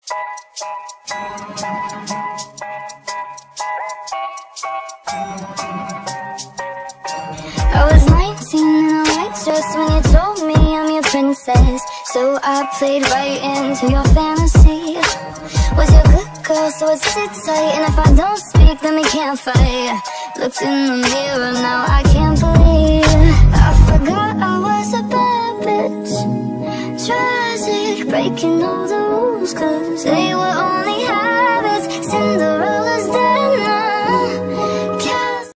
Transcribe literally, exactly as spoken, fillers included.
I was nineteen in a white dress when you told me I'm your princess. So I played right into your fantasy. Was your good girl, so it sit tight. And if I don't speak, then we can't fight. Looked in the mirror, now I can't believe I forgot I was a bad bitch. Tragic, breaking all the rules, cause they were on